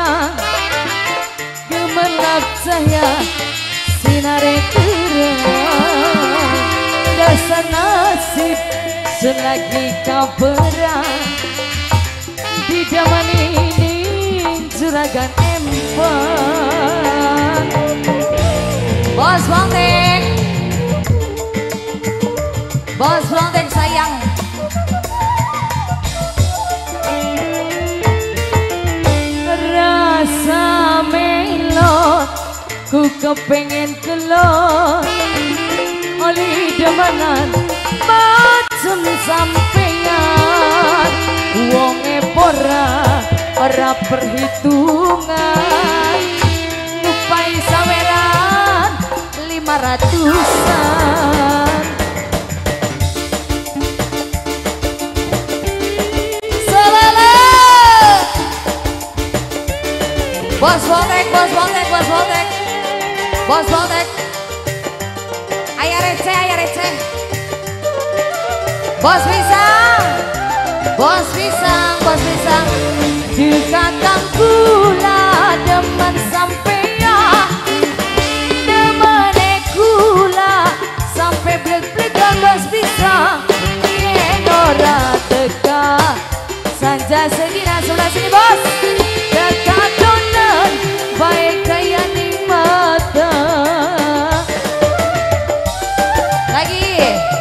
gemerlap cahaya sinare terang dasar nasib selagi kabarang di zaman ini juragan empang. Bos Brontek sayang. Rasa melot ku kepengen kelot oli demanan macem sampeyan wonge ora perhitungan upai saweran 500-an. Bos Voltek, ayah receh, bos pisang, dekatan kula demen sampeyan, demene kula sampai blek-blekan bos pisang, yen ora teka, sanja sedina sebelah sini bos. Baik kaya ning mata. Lagi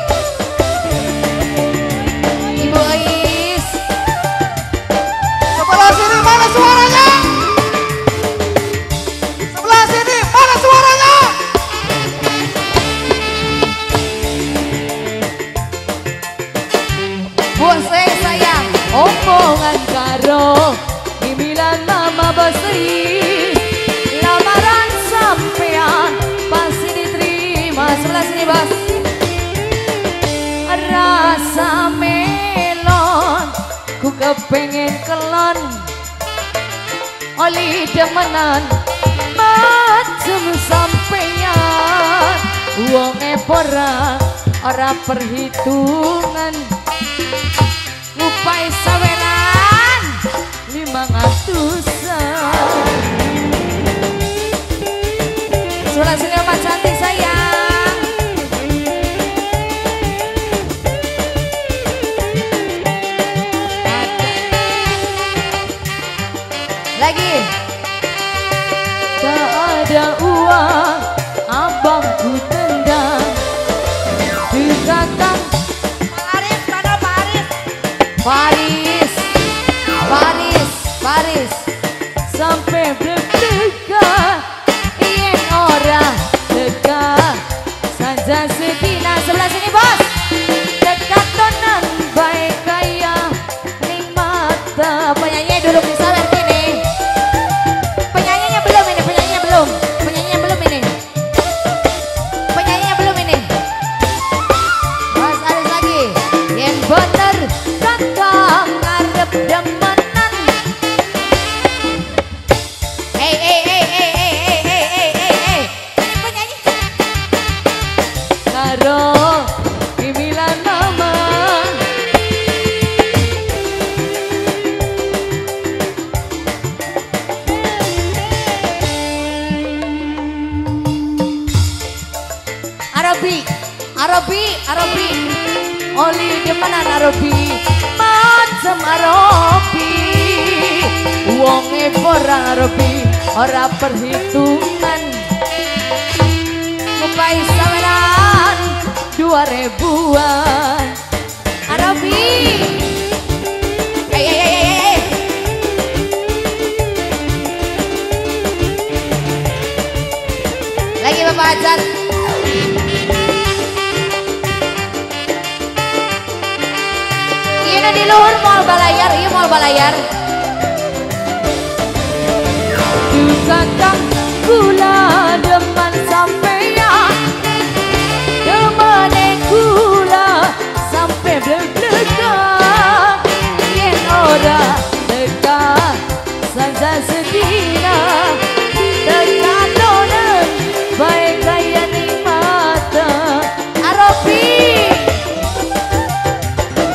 Ibu Ais. Sebelah sini mana suaranya? Sebelah sini mana suaranya? Bos sayang omongan karo imilan mama basri. Lamaran sampean pasti diterima. Sebelah sini bos. Rasa melon ku kepengen kelon oli demenan macem sampeyan wonge ora perhitungan ngupai saweran 500-an. Sebelah sini Oma cantik sayang. Lagi. Tak ada uang abangku tendang dekatan Paris sampai blek-blekan yen ora teka sanja sedina. Sebelah sini bos. Dekatonan baik kaya ning mata. Penyanyi duduk di sawer sini. Penyanyinya belum ini. Bos ada lagi. Yen bener kakak ngarep demenan. Arabi oli demenan Arabi macem Arabi wonge ora perhitungan ngupai saweran 2000-an Arabi. Lagi Bapak Hajat. Di luhur mall balayar. Dekatan kula demen sampeyan, demene kula sampai blek-blekan yen ora teka sanja sedina dekatonan baik kaya ning mata Arabi.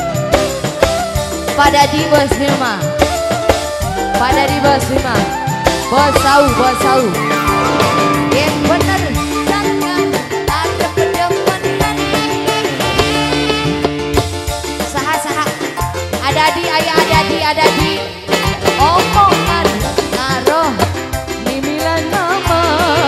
Pada di bos 5 bos sau. Yang bener jangan ada pedemenan. Saha ada di omongan naroh mimilan nama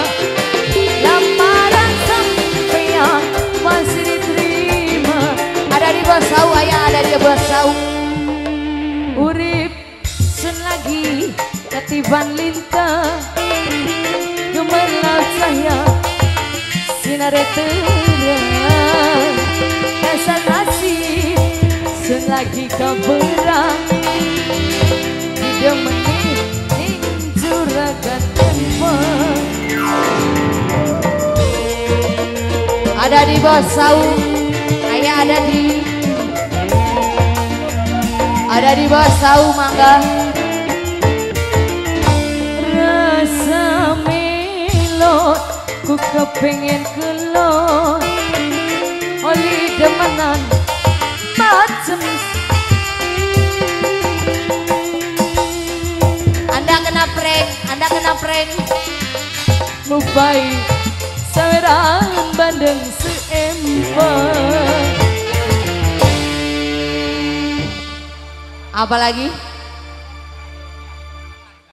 lamaran sampean masih diterima. Ada di bos sau, ayah ada di bos sau. Urip sun lagi ketiban lintah gemerlap cahaya sinar terang asal nasib sun lagi kaberang tiga menit ning juragan empang. Ada di bos sau, ayah ada di bos sau mangga. Rasa melot ku kepengen kelot oli demenan macem. Anda kena prank Mupai saweran bandeng seempang. Apa lagi?